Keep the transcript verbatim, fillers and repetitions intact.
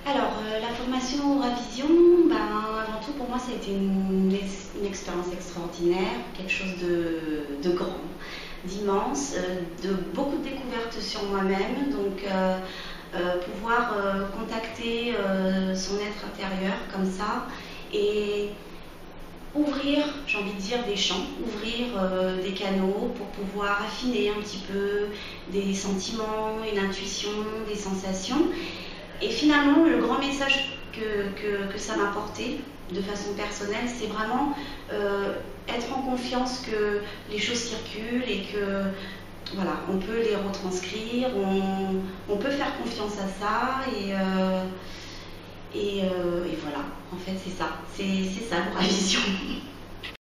Alors, euh, la formation Auravision, ben, avant tout pour moi ça a été une, une expérience extraordinaire, quelque chose de, de grand, d'immense, euh, de beaucoup de découvertes sur moi-même, donc euh, euh, pouvoir euh, contacter euh, son être intérieur comme ça et ouvrir, j'ai envie de dire, des champs, ouvrir euh, des canaux pour pouvoir affiner un petit peu des sentiments, une intuition, des sensations. Et finalement, le grand message que, que, que ça m'a apporté de façon personnelle, c'est vraiment euh, être en confiance que les choses circulent et que voilà, on peut les retranscrire, on, on peut faire confiance à ça et, euh, et, euh, et voilà, en fait c'est ça, c'est ça l'Euravision.